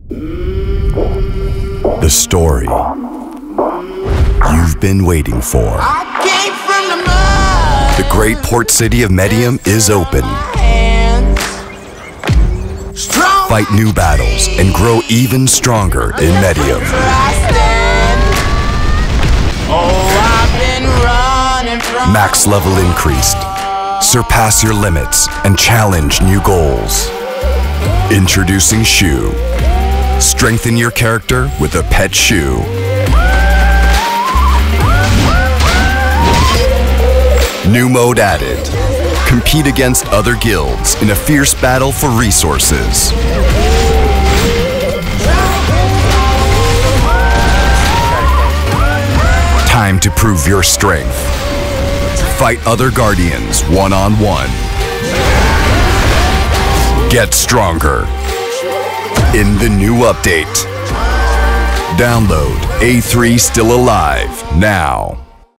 The story you've been waiting for. The great port city of Medium is open. Fight new battles and grow even stronger in Medium. Max level increased. Surpass your limits and challenge new goals. Introducing Shoe. Strengthen your character with a pet shoe. New mode added. Compete against other guilds in a fierce battle for resources. Time to prove your strength. Fight other Guardians one-on-one. Get stronger in the new update. Download A3 Still Alive now.